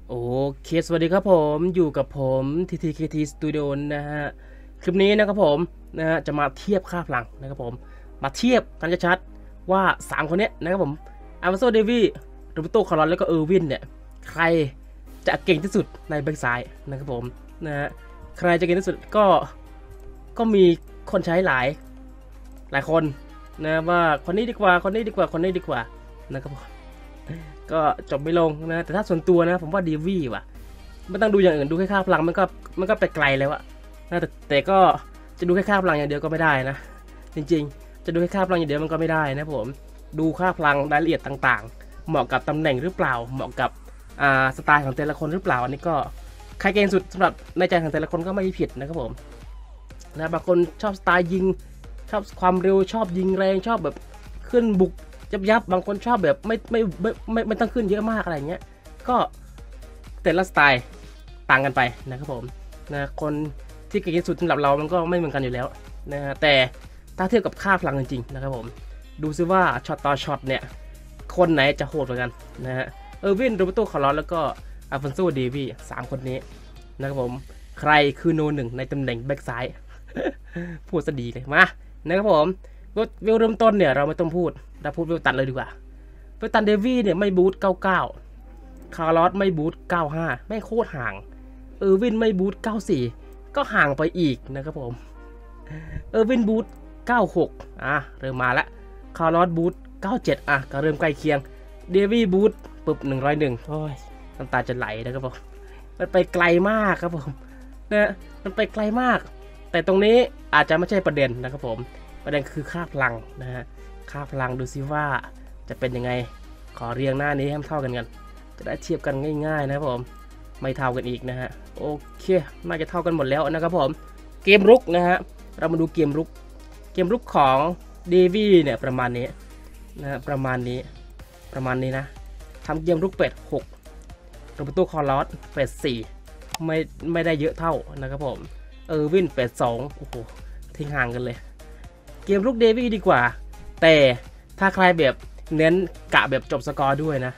โอเคสวัสดีครับผมอยู่กับผม TTKT Studio นะฮะคลิปนี้นะครับผมนะฮะจะมาเทียบค่าพลังนะครับผมมาเทียบกันชัดๆว่า3คนนี้นะครับผมอาร์มาโซเดวี่โรเบโตคาร์ลอนแล้วก็เออร์วินเนี่ยใครจะเก่งที่สุดในแบ็กซ้ายนะครับผมนะฮะใครจะเก่งที่สุดก็มีคนใช้หลายคนนะว่าคนนี้ดีกว่าคนนี้ดีกว่าคนนี้ดีกว่านะครับผม ก็จบไม่ลงนะแต่ถ้าส่วนตัวนะผมว่าดีวี่ว่ะไม่ต้องดูอย่างอื่นดูแค่ค่าพลังมันก็ไปไกลแล้วอะนะแต่ก็จะดูแค่ค่าพลังอย่างเดียวก็ไม่ได้นะจริงๆจะดูแค่ค่าพลังอย่างเดียวมันก็ไม่ได้นะผมดูค่าพลังรายละเอียดต่างๆเหมาะกับตำแหน่งหรือเปล่าเหมาะกับสไตล์ของแต่ละคนหรือเปล่าอันนี้ก็ใครเก่งสุดสำหรับในใจของแต่ละคนก็ไม่ผิดนะครับผมนะบางคนชอบสไตล์ยิงชอบความเร็วชอบยิงแรงชอบแบบขึ้นบุก ยับบางคนชอบแบบไม่ต้องขึ้นเยอะมากอะไรเงี้ยก็แต่ละสไตล์ต่างกันไปนะครับผมนะคนที่เก่งที่สุดสำหรับเรามันก็ไม่เหมือนกันอยู่แล้วนะฮะแต่ถ้าเทียบกับค่าพลังจริงๆนะครับผมดูซิว่าช็อตต่อช็อตเนี่ยคนไหนจะโหดกว่ากันนะฮะเออร์วินโรเบโตคาร์ลอสแล้วก็อัลฟอนโซเดวี3คนนี้นะครับผมใครคือโนหนึ่งในตำแหน่งแบ็กซ้ายพูดซะดีเลยมานะครับผมเวลเริ่มต้นเนี่ยเราไม่ต้องพูดเราพูดเวลตัดเลยดีกว่าเวลตันเดวี่เนี่ยไม่บูท99คาร์ลอสไม่บูท95ไม่โคตรห่างเออร์วินไม่บูท94ก็ห่างไปอีกนะครับผมเออร์วินบูท96เริ่มมาละคาร์ลอสบูท97ก็เริ่มใกล้เคียงเดวี่บูทปึ๊บ101โอ้ยน้ำตาจะไหลนะครับผมมันไปไกลมากครับผมนะมันไปไกลมากแต่ตรงนี้อาจจะไม่ใช่ประเด็นนะครับผมประเด็นคือค่าพลังนะฮะค่าพลังดูซิว่าจะเป็นยังไงขอเรียงหน้านี้ให้เท่ากันจะได้เทียบกันง่ายๆนะครับผมไม่เท่ากันอีกนะฮะโอเคน่าจะเท่ากันหมดแล้วนะครับผมเกมรุกนะฮะเรามาดูเกมรุกของเดวี่เนี่ยประมาณนี้นะประมาณนี้นะทำเกมรุกเป็ด6โรเบโตคาร์ลอสเป็ด4ไม่ได้เยอะเท่านะครับผมเออร์วินเป็ด2โอ้โหทิ้งห่างกันเลยเกมรุกเดวี่ดีกว่าแต่ถ้าใครแบบเน้นกะแบบจบสกอร์ด้วยนะ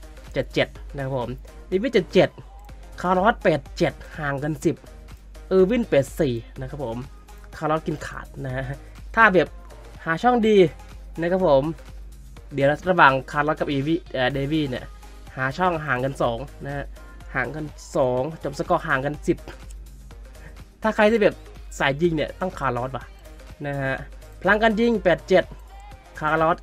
77นะครับผมเดวี่77คาร์ลอส87ห่างกัน10เออร์วิน84นะครับผมคาร์ลอสกินขาดนะฮะถ้าแบบหาช่องดีนะครับผมเดี๋ยวระหว่างคาร์ลอสกับเดวี่เนี่ยหาช่องห่างกัน2นะฮะห่างกัน2จบสกอร์ห่างกัน10ถ้าใครที่แบบสายยิงเนี่ยต้องคาร์ลอสว่ะนะฮะพลังการยิง87คาร์ลอส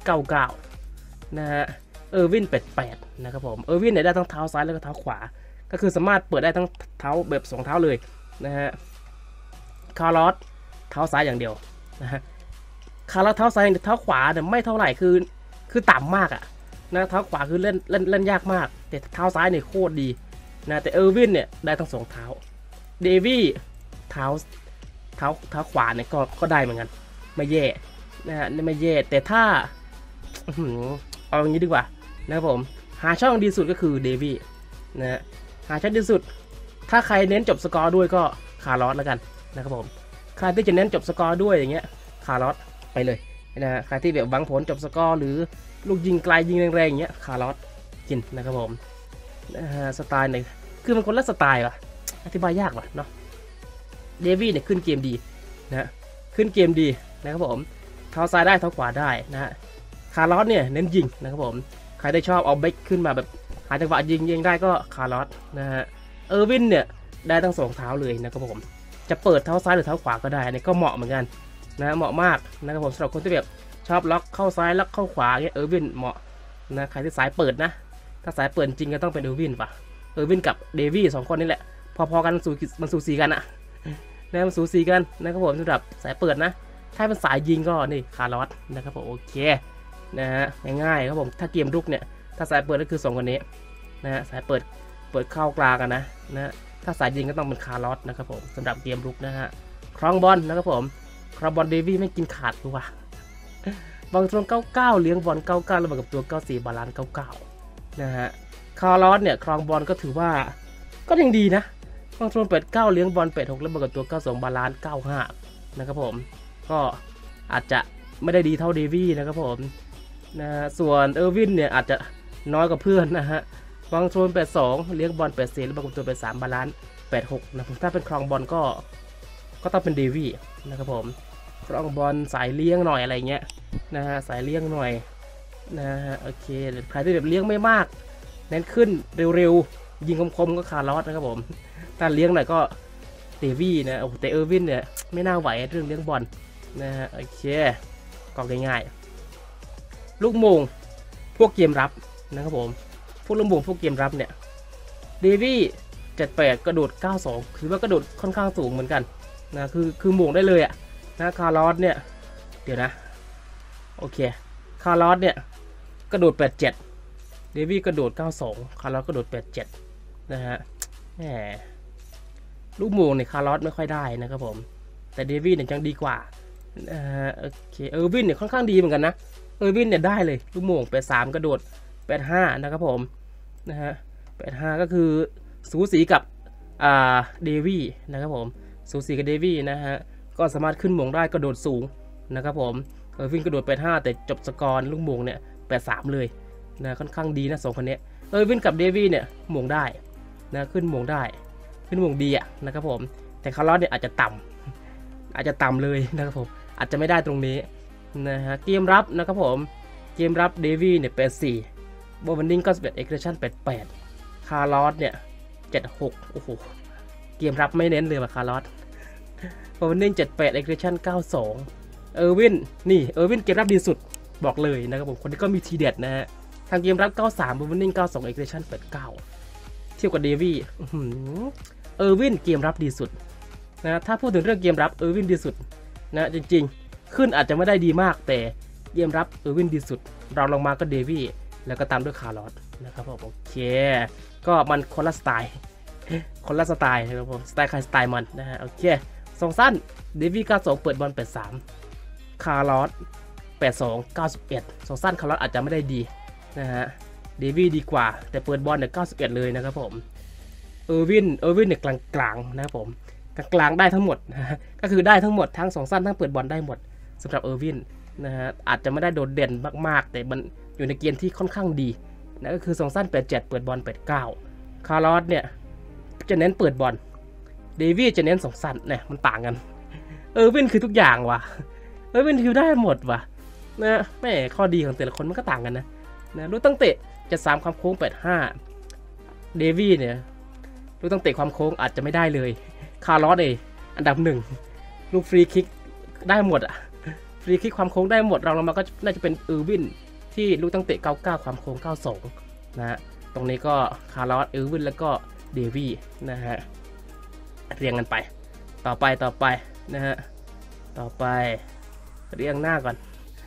99นะฮะเออร์วิน88นะครับผมเออร์วินเนี่ยได้ทั้งเท้าซ้ายแล้วก็เท้าขวาก็คือสามารถเปิดได้ทั้งเท้าแบบ2เท้าเลยนะฮะคาร์ลอสเท้าซ้ายอย่างเดียวนะฮะคาร์ลอสเท้าซ้ายเท้าขวาเนี่ยไม่เท่าไหร่คือต่ำมากนะเท้าขวาคือเล่นยากมากแต่เท้าซ้ายเนี่ยโคตรดีนะแต่เออร์วินเนี่ยได้ทั้ง2เท้าเดวี่เท้าขวาเนี่ยก็ได้เหมือนกันไม่แย่นะฮะไม่แย่แต่ถ้าเอาอย่างนี้ดีกว่านะครับผมหาช่องดีสุดก็คือเดวี่นะฮะหาช่องดีสุดถ้าใครเน้นจบสกอร์ด้วยก็คาร์ลอสแล้วกันนะครับผมใครที่จะเน้นจบสกอร์ด้วยอย่างเงี้ยคาร์ลอสไปเลยนะฮะใครที่แบบหวังผลจบสกอร์หรือลูกยิงไกลยิงแรงๆอย่างเงี้ยคาร์ลอสกินนะครับผมสไตล์ไหนคือมันคนละสไตล์ว่ะอธิบายยากว่ะเนาะเดวี่เนี่ยขึ้นเกมดีนะขึ้นเกมดีนะครับผมเท้าซ้ายได้เท้าขวาได้นะฮะคาร์ลอสเนี่ยเน้นยิงนะครับผมใครได้ชอบเอาเบคขึ้นมาแบบหาจังหวะยิงได้ก็คาร์ลอสนะฮะเออร์วินเนี่ยได้ทั้ง2เท้าเลยนะครับผมจะเปิดเท้าซ้ายหรือเท้าขวาก็ได้อันนี้ก็เหมาะเหมือนกันนะเหมาะมากนะครับผมสำหรับคนที่แบบชอบล็อกเข้าซ้ายล็อกเข้าขวาเงี้ยเออร์วินเหมาะนะใครที่สายเปิดนะถ้าสายเปิดจริงก็ต้องเป็นเออร์วินป่ะเออร์วินกับเดวี่2คนนี่แหละพอๆกันมันสูสีกันอะนะมันสูสีกันนะครับผมสำหรับสายเปิดนะถ้าเป็นสายยิงก็นี่คาร์ลอสนะครับผมโอเคนะฮะง่ายๆครับผมถ้าเกมรุกเนี่ยถ้าสายเปิดก็คือ2คนนี้นะฮะสายเปิดเข้ากลางกันนะถ้าสายยิงก็ต้องเป็นคาร์ลอสนะครับผมสำหรับเกมรุกนะฮะครองบอลนะครับผมครองบอลเดวี่ไม่กินขาดดูว่ะบอลตรง99เลี้ยงบอล99แล้วกับตัว94บาลานซ์99นะฮะคาร์ลอสเนี่ยครองบอลก็ถือว่าก็ยังดีนะบางส่วน9เลี้ยงบอล6แล้วกับตัว92บาลานซ์95นะครับผมก็อาจจะไม่ได้ดีเท่าเดวี่นะครับผมนะส่วนเออร์วินเนี่ยอาจจะน้อยกว่าเพื่อนนะฮะวางโซน82เลี้ยงบอล84แล้วบางตัว83บาลานซ์86นะผมถ้าเป็นครองบอลก็ต้องเป็นเดวี่นะครับผมครองบอลสายเลี้ยงหน่อยอะไรเงี้ยนะฮะสายเลี้ยงหน่อยนะฮะโอเคใครที่แบบเลี้ยงไม่มากเน้นขึ้นเร็วๆยิงคมๆก็คาร์ลอสนะครับผมถ้าเลี้ยงหน่อยก็เดวี่นะโอ้แต่เออร์วินเนี่ยไม่น่าไหวเรื่องเลี้ยงบอลนะฮะโอเคก็ง่ายๆลูกโมงพวกเกมรับนะครับผมพวกลูกโมงพวกเกมรับเนี่ยเดวี่78กระโดด92คือว่ากระโดดค่อนข้างสูงเหมือนกันนะคือโมงได้เลยอะนะคาร์ลอสเนี่ยเดี๋ยวนะโอเคคาร์ลอสเนี่ยกระโดด87เดวี่กระโดด92คาร์ลอสกระโดด87นะฮะแหมลูกโมงเนี่ยคาร์ลอสไม่ค่อยได้นะครับผมแต่เดวี่เนี่ยยังดีกว่าโอเคเออร์วินเนี่ยค่อนข้างดีเหมือนกันนะเออร์วินเนี่ยได้เลยลูกโมง83กระโดด85นะครับผมนะฮะ85ก็คือสูสีกับเดวี่นะครับผมสูสีกับเดวี่นะฮะก็สามารถขึ้นโมงได้กระโดดสูงนะครับผมเออร์วินกระโดด85แต่จบสกอร์ลูกโมงเนี่ย83เลยนะค่อนข้างดีนะ2คนนี้เออร์วินกับเดวี่เนี่ยโมงได้นะขึ้นโมงได้ขึ้นโมงดีอะนะครับผมแต่คาร์ลอสเนี่ยอาจจะต่ำเลยนะครับผมอาจจะไม่ได้ตรงนี้นะฮะเกมรับนะครับผมเกมรับเดวี่เนี่ย84โบวันดิ้ง91เอ็กซ์เรชั่น88คาร์ลอสเนี่ย76โอ้โหเกมรับไม่เน้นเลยว่ะคาร์ลอสโบวันดิ้ง78เอ็กซ์เรชั่น92เออร์วินนี่เออร์วินเกมรับดีสุดบอกเลยนะครับผมคนนี้ก็มีทีเด็ดนะฮะทางเกมรับ93โบวันดิ้ง92เอ็กซ์เรชั่น89เทียบกับเดวี่เออร์วินเกมรับดีสุดนะถ้าพูดถึงเรื่องเกมรับเออร์วินดีสุดนะจริงๆขึ้นอาจจะไม่ได้ดีมากแต่เกมรับเออร์วินดีสุดเราลงมาก็เดวี่แล้วก็ตามด้วยคาร์ลอสนะครับผมโอเคก็มันคนละสไตล์นะครับผมสไตล์ใครสไตล์มันนะฮะโอเคส่งสั้นเดวี่92เปิดบอล83คาร์ลอส82 91ส่งสั้นคาร์ลอสอาจจะไม่ได้ดีนะฮะเดวี่ดีกว่าแต่เปิดบอลเนี่ย91เลยนะครับผมเออร์วินเนี่ยกลางๆนะครับผมกลางได้ทั้งหมดนะก็คือได้ทั้งหมดทั้งส่งสั้นทั้งเปิดบอลได้หมดสำหรับเออร์วินนะฮะอาจจะไม่ได้โดดเด่นมากๆแต่มันอยู่ในเกณฑ์ที่ค่อนข้างดีนะก็คือส่งสั้น87เปิดบอล89คาร์ลอสเนี่ยจะเน้นเปิดบอลเดวี่จะเน้นส่งสั้นเนี่ยมันต่างกันเออร์วินคือทุกอย่างว่ะเออร์วินคือได้หมดว่ะนะแม่ข้อดีของแต่ละคนมันก็ต่างกันนะรู้ตั้งเตะจะ3ความโค้ง85เดวี่เนี่ยรู้ตั้งเตะความโค้งอาจจะไม่ได้เลยคาร์ลอสอันดับ1ลูกฟรีคิกได้หมดอะฟรีคิกความโค้งได้หมดเราลงมาก็น่าจะเป็นเออร์วินที่ลูกตั้งเตะ99ความโค้ง92นะฮะตรงนี้ก็คาร์ลอสเออร์วินแล้วก็เดวี่นะฮะเรียงกันไปต่อไปนะฮะต่อไปเรียงหน้าก่อน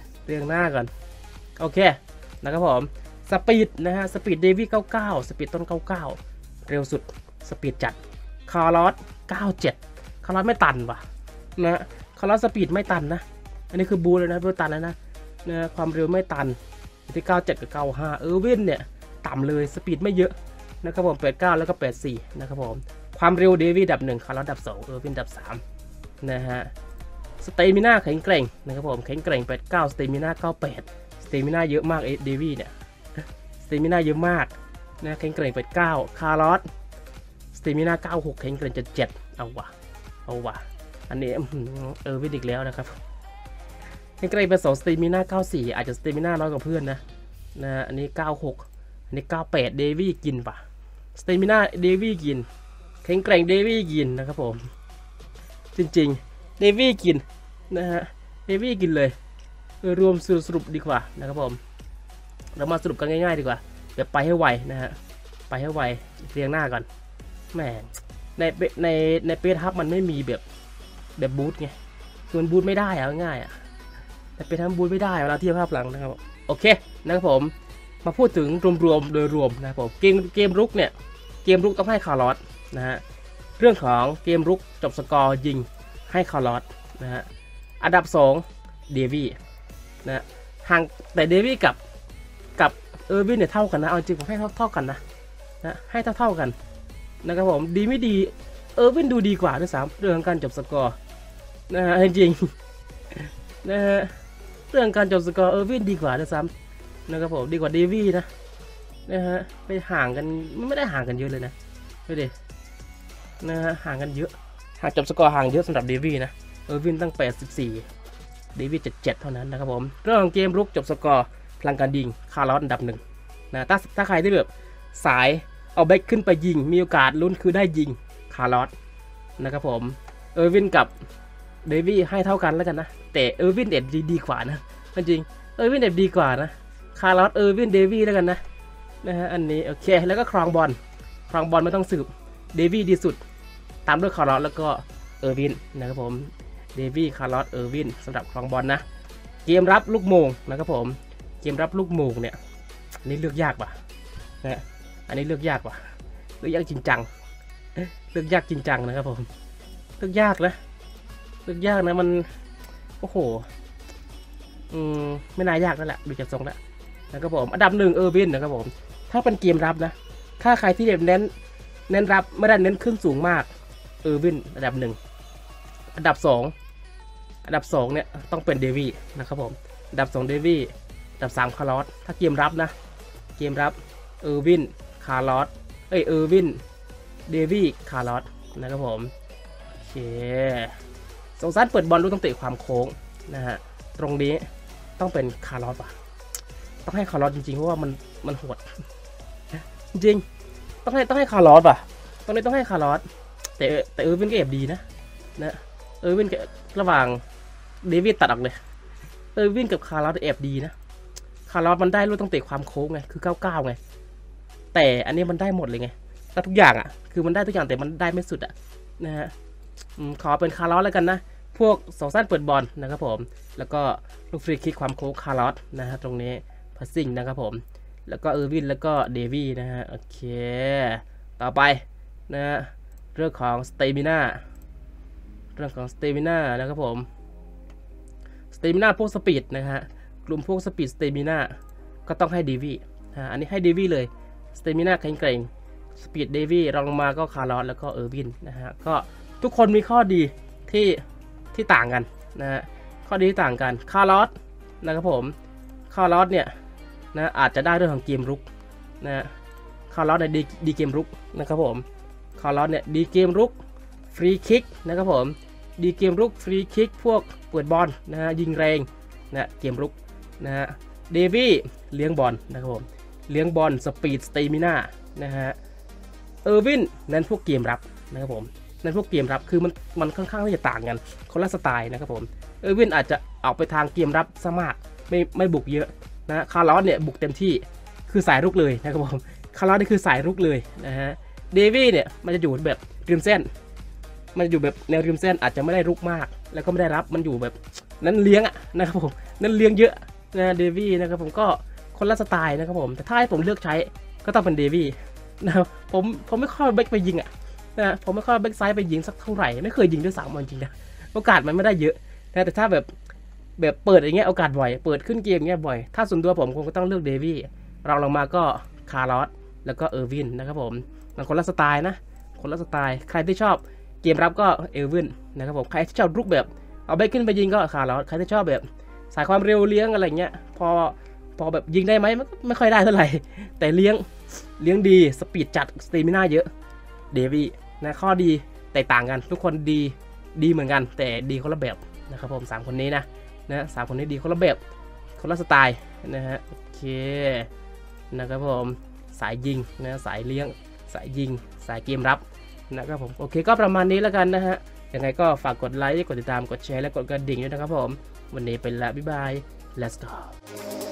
โอเคนะครับผมสปีดนะฮะสปีดเดวี่99สปีดต้น99เร็วสุดสปีดจัดคาร์ลอส97คาร์ลอสไม่ตันว่ะนะคาร์ลอสสปีดไม่ตันนะอันนี้คือบูเลยนะไม่ตันแล้วนะความเร็วไม่ตันที่97กับ95เออร์วินเนี่ยต่ำเลยสปีดไม่เยอะนะครับผม89แล้วก็84นะครับผมความเร็วเดวี่ดับ1คาร์ลอสดับ2เออร์วินดับ3นะฮะสเตมิน่าแข็งแกร่งนะครับผมแข็งแกร่ง89สเตมิน่า98สเตมิน่าเยอะมากเดวี่เนี่ยสเตมิน่าเยอะมากนะแข็งแกร่ง89คาร์ลอสสเตมิน่า96แข็งแกร่ง7เอาว่ะอันนี้เออร์วินอีกแล้วนะครับแข็งแกร่งเป็น2สเตมิน่า94อาจจะสเตมิน่าน้อยกว่าเพื่อนนะอันนี้96อันนี้98เดวี่กินป่ะสเตมิน่าเดวี่กินแข็งแกร่งเดวี่กินนะครับผมจริงๆเดวี่กินนะฮะเดวี่กินเลยรวมสรุปดีกว่านะครับผมเรามาสรุปกันง่ายๆดีกว่าเดี๋ยวไปให้ไวนะฮะไปให้ไวเรียงหน้าก่อนแหมในเปซฮับมันไม่มีแบบบูทไงคือมันบูทไม่ได้เอาง่ายอ่ะแต่เป็นทำบูทไม่ได้เวลาเทียบภาพหลังนะครับโอเคนะครับผมมาพูดถึงรวมโดยรวมนะครับผมเกมรุกเนี่ยเกมรุกต้องให้คาร์ลอสนะฮะเรื่องของเกมรุกจบสกอร์ยิงให้คาร์ลอสนะฮะอันดับ2เดวี่นะห่างแต่เดวี่กับเออร์วินเนี่ยเท่ากันนะเอาจริงผมให้เท่ากันนะให้เท่ากันนะครับผมดีไม่ดีเออร์วินดูดีกว่าด้วยซ้ำเรื่องการจบสกอร์นะฮะจริงนะฮะเรื่องการจบสกอร์เออร์วินดีกว่าด้วยซ้ำนะครับผมดีกว่าเดวี่นะนะฮะไปห่างกันไม่ได้ห่างกันเยอะเลยนะดูดินะฮะห่างกันเยอะห่างจบสกอร์ห่างเยอะสำหรับเดวี่นะวินตั้ง84เดวี่77เท่านั้นนะครับผมเรื่องของเกมรุกจบสกอร์พลังการยิงคาร์ลอสอันดับ1นะถ้าใครที่แบบสายเอาแบ็คขึ้นไปยิงมีโอกาสลุ้นคือได้ยิงคาร์ลอสนะครับผมวินกับเดวี่ให้เท่ากันแล้วกันนะแต่วินเด็ดดีกว่านะจริงวินเด็ดดีกว่านะคาร์ลอสวินเดวี่แล้วกันนะฮะอันนี้โอเคแล้วก็ครองบอลไม่ต้องสืบเดวี่ดีสุดตามด้วยคาร์ลอสแล้วก็วินนะครับผมเดวี่คาร์ลอสวินสำหรับครองบอลนะเกมรับลูกโมงนะครับผมเกมรับลูกโมงเนี่ยอันนี้เลือกยากป่ะนะอันนี้เลือกยากป่ะเลือกยากจริงจังเลือกยากจริงจังนะครับผมเลือกยากนะมันโอ้โหไม่น่ายากนั่นแหละดูจากทรงแล้วนะครับผมอันดับ1วินนะครับผมถ้าเป็นเกมรับนะถ้าใครที่เน้นรับไม่ได้เน้นขึ้นสูงมากวินอันดับ1อันดับ2เนี่ยต้องเป็นเดวี่นะครับผมอันดับ2เดวี่อันดับ3คาร์ลอสถ้าเกมรับนะเกมรับวินคาร์ลอสวินเดวี่คาร์ลอสนะครับผมโอเคสงสารเปิดบอลรู้ต้องเตะความโค้งนะฮะตรงนี้ต้องเป็นคาร์ลอสป่ะต้องให้คาร์ลอสจริงๆเพราะว่ามันโหดจริงต้องให้คาร์ลอสป่ะตรงนี้ต้องให้คาร์ลอสแต่วินก็แอบดีนะวินระหว่างเดวิดตัดออกเลยวินกับคาร์ลอสแอบดีนะคาร์ลอสมันได้รู้ต้องเตะความโค้งไงคือ99ไงแต่อันนี้มันได้หมดเลยไงแล้วทุกอย่างอ่ะคือมันได้ทุกอย่างแต่มันได้ไม่สุดอ่ะนะฮะขอเป็นคาร์ลอสแล้วกันนะพวกสองสั้นเปิดบอลนะครับผมแล้วก็ลูกฟรีคิกความโค้งคาร์ลอสนะฮะตรงนี้พัสซิ่งนะครับผมแล้วก็วินแล้วก็เดวี่นะฮะโอเคต่อไปนะฮะเรื่องของสเตมิน่านะครับผมสเตมิน่าพวกสปีดนะฮะกลุ่มพวกสปีดสเตมิน่าก็ต้องให้เดวี่อันนี้ให้เดวี่เลยสเตมิน่าแข็งแกร่งสปีดเดวี่รองลงมาก็คาร์ลอสแล้วก็วินนะฮะก็ทุกคนมีข้อดีที่ต่างกันนะฮะข้อดีที่ต่างกันคาร์ลอสนะครับผมคาร์ลอสเนี่ยนะอาจจะได้เรื่องของเกมรุกนะคาร์ลอสเนี่ยดีเกมรุกนะครับผมคาร์ลอสเนี่ยดีเกมรุกฟรีคิกนะครับผมดีเกมรุกฟรีคิกพวกเปิดบอลนะฮะยิงแรงนะเกมรุกนะฮะเดวี่เลี้ยงบอลนะครับผมเลี้ยงบอลสปีดสเตมิน่านะฮะวินนั่นพวกเกมรับนะครับผมนั่นพวกเกมรับคือมันค่อนข้างที่จะต่างกันคนละสไตล์นะครับผมวินอาจจะออกไปทางเกมรับซะมากไม่บุกเยอะนะคาร์ลอสเนี่ยบุกเต็มที่คือสายรุกเลยนะครับผมคาร์ลอสนี่คือสายรุกเลยนะฮะเดวี่เนี่ยมันจะอยู่แบบริมเส้นมันอยู่แบบแนวริมเส้นอาจจะไม่ได้รุกมากแล้วก็ไม่ได้รับมันอยู่แบบนั้นเลี้ยงนะครับผมนั้นเลี้ยงเยอะนะเดวี่นะครับผมก็คนละสไตล์นะครับผมแต่ถ้าให้ผมเลือกใช้ก็ต้องเป็นเดวี่นะครับผมไม่ค่อยแบ็คไปยิงนะผมไม่ค่อยแบ็คซ้ายไปยิงสักเท่าไหร่ไม่เคยยิงด้วยซ้ำจริงๆนะโอกาสมันไม่ได้เยอะนะแต่ถ้าแบบเปิดอย่างเงี้ยโอกาสบ่อยเปิดขึ้นเกมเงี้ยบ่อยถ้าส่วนตัวผมคงต้องเลือกเดวี่รองลงมาก็คาร์ลอสแล้วก็วินนะครับผมมันคนละสไตล์นะคนละสไตล์ใครที่ชอบเกมรับก็วินนะครับผมใครที่ชอบรุกแบบเอาแบ็คขึ้นไปยิงก็คาร์ลอสใครที่ชอบแบบสายความเร็วเลี้ยงอะไรเงี้ยพอแบบยิงได้ไหมไม่ค่อยได้เท่าไหร่แต่เลี้ยงดีสปีดจัดสเตมิน่าเยอะเดวี่นะข้อดีแตกต่างกันทุกคนดีเหมือนกันแต่ดีคนละแบบนะครับผม3คนนี้นะ3คนนี้ดีคนละแบบคนละสไตล์นะฮะโอเคนะครับผมสายยิงนะสายเลี้ยงสายยิงสายเกมรับนะครับผมโอเคก็ประมาณนี้แล้วกันนะฮะยังไงก็ฝากกดไลค์กดติดตามกดแชร์และกดกระดิ่งด้วยนะครับผมวันนี้ไปละบ๊ายบาย let's go